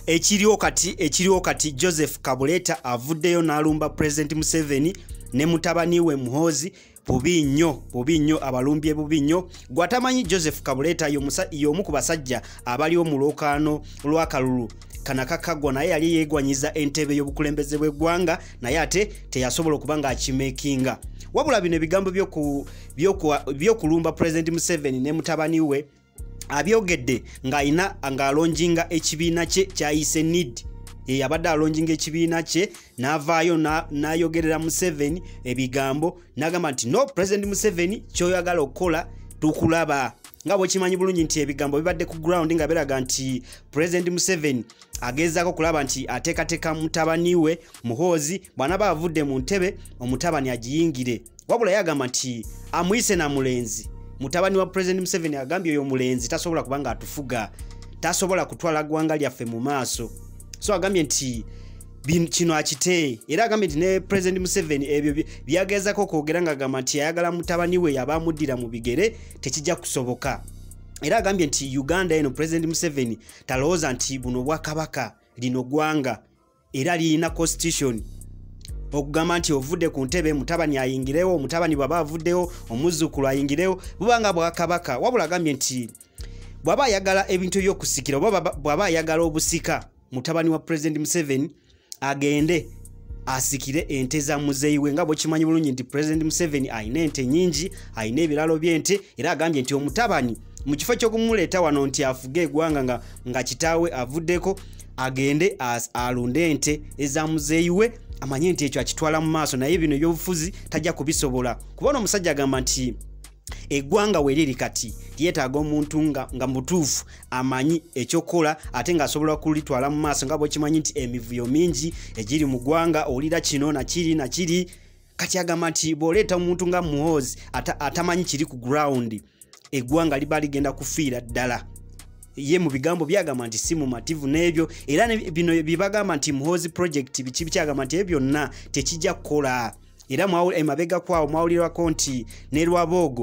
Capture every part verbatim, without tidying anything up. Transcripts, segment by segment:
ekiriwo kati ekiriwo kati Joseph Kabuleta avuddeyo n'alumba President Museveni ne mutabani we Muhoozi bubi nnyo bubi nnyo abalumbye bubi nnyo gwatamanyi Joseph Kabuleta y'omu ku basajja abaliwo mu lwokaano lw'akalulu kanakakagwa naye yali yeegwanyiza entebe y'obukulembeze bw'eggwanga naye ate teyasobola okuba ng'akimekinga wabula bino ebigambo by'okulumba President Museveni ne mutabani we abyogedde ng'ayina ng'alonjinga ekibiina kye kyayise N I D yabadde alonjinga ekibiina kye n'avaayo n'ayogerera Museveni ebigambo n'agamba nti no President Museveni ky'oyagala okukola tukulaba nga bw'okimanyi bulungi nti ebigambo bibadde ku ground nga biraga nti President Museveni agezaako kulaba nti ateekateeka mutabani we Muhoozi bw'anaaba avudde mu ntebe omutabani agiyingire wabula yagamba nti amuyise na mulenzi mutabani wa President Museveni agambye oyo mulenzi tasobola kubanga atufuga tasobola kutwala ggwanga lyaffe mu maaso so agambye nti kino akite era agambye nti ne President Museveni ebyo byagezako kwogera nga agamba nti ayagala mutabani we yabamuddira mu bigere tekijja kusoboka era agambye nti Uganda eno President Museveni talowooza nti buno bwakabaka lino ggwanga era lirina constitution okugamba nti ovudde ku ntebe mutabani ayingirewo mutabani baba avuddewo omuzzukulu ayingirewo bubanga bwakabaka wabula agambye nti bwaba ayagala ebintu by'okusikira bwaba ayagala obusika mutabani wa President Museveni agende asikire ente za muzeeyi we nga bw'okimanyi bulungi nti President Museveni ayina ente nyingi ayina ebiralo by'ente era agambye nti omutabani mu kifo ky'okumuleeta wano nti afuge eggwanga nga, nga kitaawe avuddeko agende alunde ente eza muzeeyi we amanye nti ekyo akitwala mu maaso naye bino ebyobufuzi tajja kubisobola kubona omusajja agamba nti eggwanga we liri kati lyetaaga omuntu nga, nga mutuufu amanyi ekyokola ate ng'asobola kulitwala mu maaso nga bw'okimanyi nti emivuyo mingi egiri mu ggwanga olira kino nakiri nakiri kati agamba nti bw'oleeta omuntu nga Muhoozi ata, atamanyi kiri ku ground eggwanga liba ligenda kufiira ddala ye mu bigambo byagamba nti si mumativu n'ebyo era bino bibagamba nti Muhoozi project biki bikyagamba nti ebyo byonna tekijja kukola era emabega kwawo mwawulirwako nti ne Lwabogo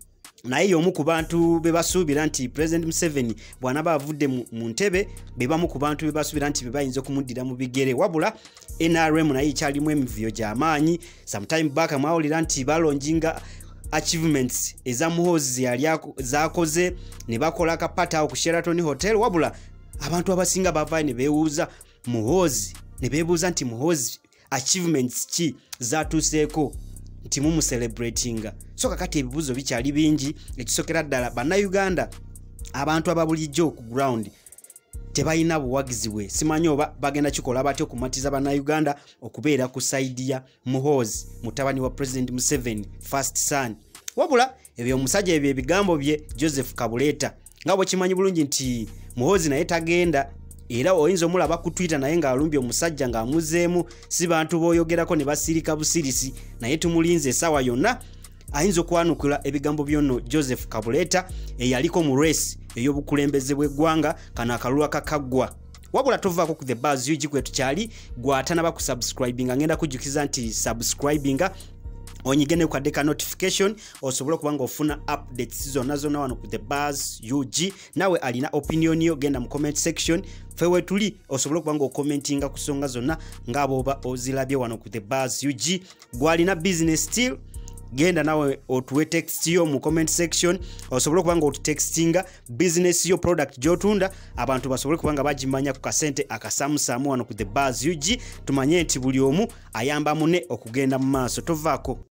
naye y'omu ku bantu be basuubira nti President Museveni bw'anaaba avudde mu ntebe be bamu ku bantu be basuubira nti be bayinza okumuddira mu bigere wabula N R M naye ekyalimu emivuyo gy'amaanyi sometime back mwawulira nti balonjinga achievements eza Muhoozi yali zakoze ne bakola akapata ku Sheraton Hotel wabula abantu abasinga bavaayo ne beewuuza Muhoozi ne beebuuza nti Muhoozi achievements ki zatuuseeko nti mumu celebratinga so kakati ebibuzo bikyali bingi ekisokera ddala bannayuganda abantu ababulijjo ku ground tebalina buwagizi bwe simanyi oba bagenda kikola batyo okumatiza bannayuganda okubeera ku saidi ya Muhoozi mutabani wa President Museveni first son wabula ebyo omusajja ebyo ebigambo bye Joseph Kabuleta nga bwekimanyi bulungi nti Muhoozi naye tagenda era oyinza omulaba ku Twitter naye ng'alumbye omusajja ng'amuzeemu si bantu b'oyogerako ne basirika busirisi naye tumulinze essaawa yonna ayinza okwanukula ebigambo byonno Joseph Kabuleta eyaliko mu race ey'obukulembeze bw'eggwanga kano akalulu akakaggwa wabula tovaako ku The Buzz U G kwe tukyali gwatanaba ku subscribinga ngenda kujjukiza nti subscribinga onyigene ku kadde ka notification osobola okuba ng'ofuna updates zonna zonna wano ku The Buzz U G nawe alina opinion yo genda mu comment section fewe tuli osobola okuba ng'okommentinga ku nsonga zonna ng'abooba ozirabye wano ku The Buzz U G gwalina business still genda nawe otuwe text yo mu comment section osobola okuba ng'otutextinga business yo product gy'otunda abantu basobole kuba nga bagimanya ku kasente akasamusamu wano ku The Buzz U G tumanye nti buli omu ayamba mune okugenda mu maaso tovaako